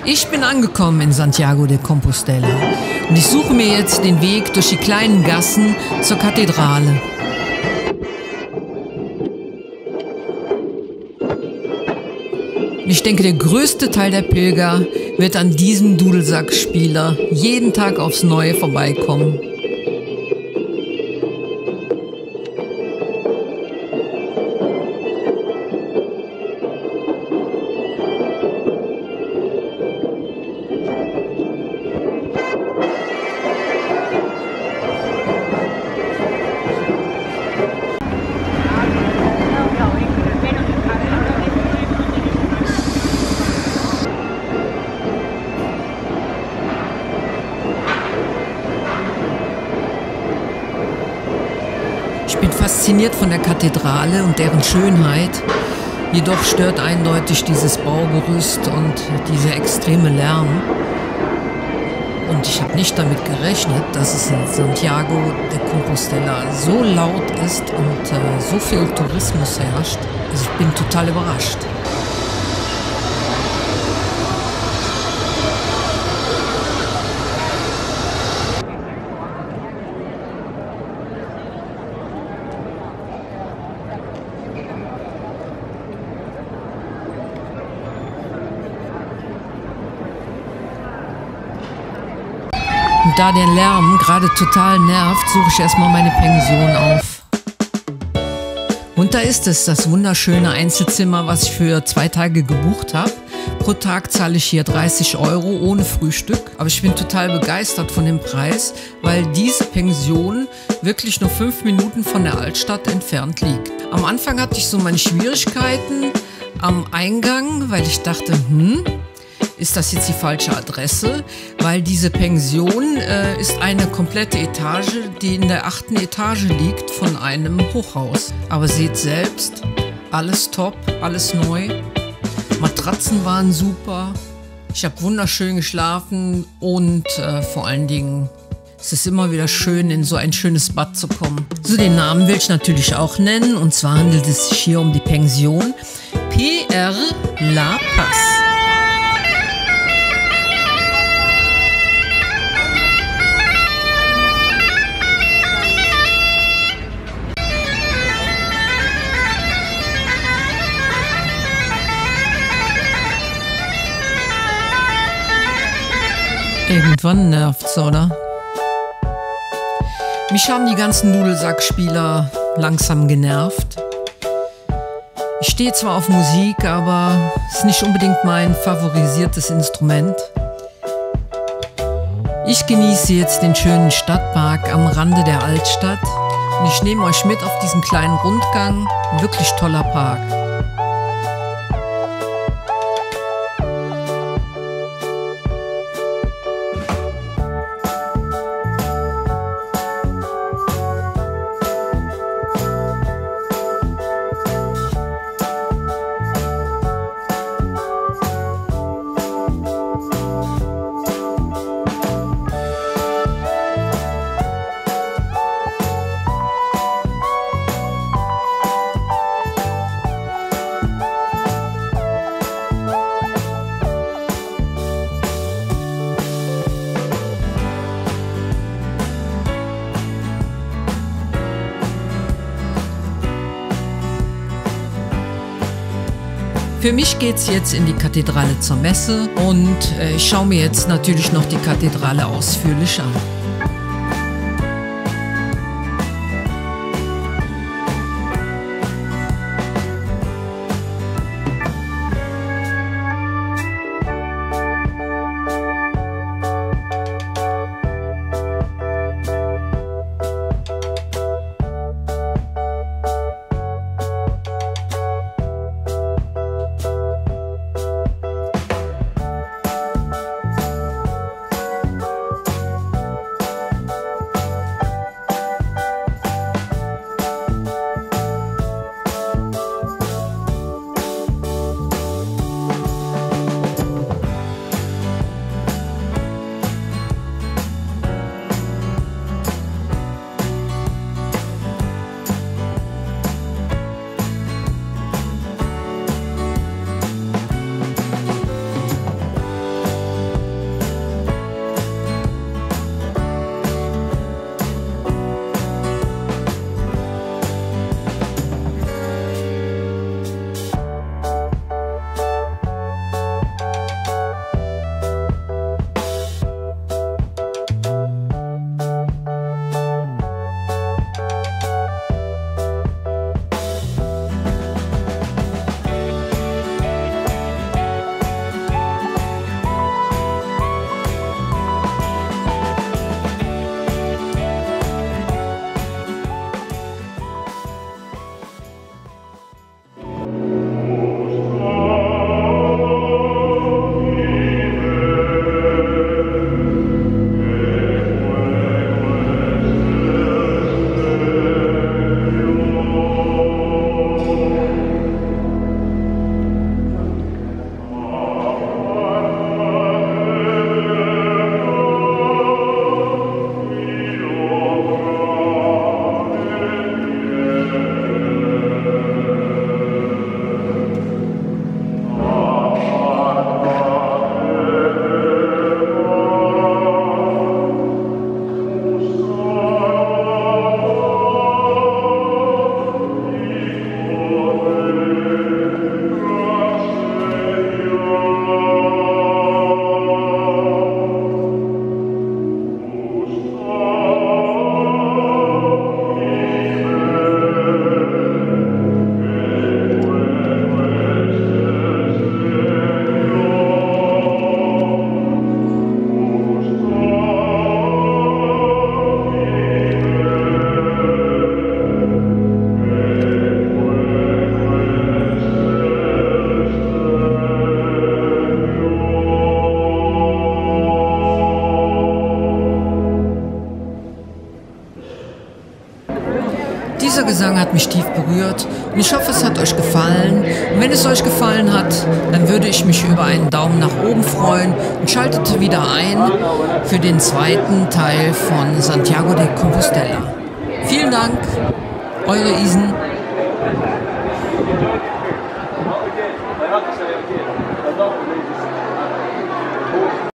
Ich bin angekommen in Santiago de Compostela und ich suche mir jetzt den Weg durch die kleinen Gassen zur Kathedrale. Ich denke, der größte Teil der Pilger wird an diesem Dudelsackspieler jeden Tag aufs Neue vorbeikommen. Ich bin fasziniert von der Kathedrale und deren Schönheit, jedoch stört eindeutig dieses Baugerüst und dieser extreme Lärm. Und ich habe nicht damit gerechnet, dass es in Santiago de Compostela so laut ist und so viel Tourismus herrscht. Also ich bin total überrascht. Und da der Lärm gerade total nervt, suche ich erstmal meine Pension auf. Und da ist es, das wunderschöne Einzelzimmer, was ich für 2 Tage gebucht habe. Pro Tag zahle ich hier 30 € ohne Frühstück. Aber ich bin total begeistert von dem Preis, weil diese Pension wirklich nur 5 Minuten von der Altstadt entfernt liegt. Am Anfang hatte ich so meine Schwierigkeiten am Eingang, weil ich dachte, ist das jetzt die falsche Adresse? Weil diese Pension ist eine komplette Etage, die in der 8. Etage liegt von einem Hochhaus. Aber seht selbst, alles top, alles neu. Matratzen waren super. Ich habe wunderschön geschlafen und vor allen Dingen, es ist immer wieder schön, in so ein schönes Bad zu kommen. So, den Namen will ich natürlich auch nennen. Und zwar handelt es sich hier um die Pension PR La Paz. Irgendwann nervt's, oder? Mich haben die ganzen Dudelsackspieler langsam genervt. Ich stehe zwar auf Musik, aber es ist nicht unbedingt mein favorisiertes Instrument. Ich genieße jetzt den schönen Stadtpark am Rande der Altstadt und ich nehme euch mit auf diesen kleinen Rundgang. Ein wirklich toller Park. Für mich geht's jetzt in die Kathedrale zur Messe und ich schaue mir jetzt natürlich noch die Kathedrale ausführlich an. Dieser Gesang hat mich tief berührt und ich hoffe, es hat euch gefallen. Und wenn es euch gefallen hat, dann würde ich mich über einen Daumen nach oben freuen und schaltet wieder ein für den zweiten Teil von Santiago de Compostela. Vielen Dank, eure Isen. Gracias.